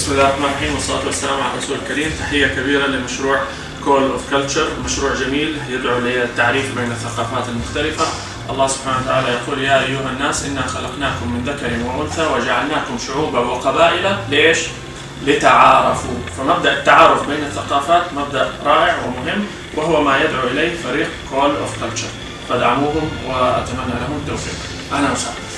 بسم الله الرحمن الرحيم والصلاة والسلام على الرسول الكريم. تحية كبيرة لمشروع كول اوف كلتشر، مشروع جميل يدعو للتعريف بين الثقافات المختلفة. الله سبحانه وتعالى يقول: يا أيها الناس إنا خلقناكم من ذكر وأنثى وجعلناكم شعوبا وقبائل ليش؟ لتعارفوا. فمبدأ التعارف بين الثقافات مبدأ رائع ومهم، وهو ما يدعو إليه فريق كول اوف كلتشر، فدعموهم وأتمنى لهم التوفيق. أهلا وسهلا.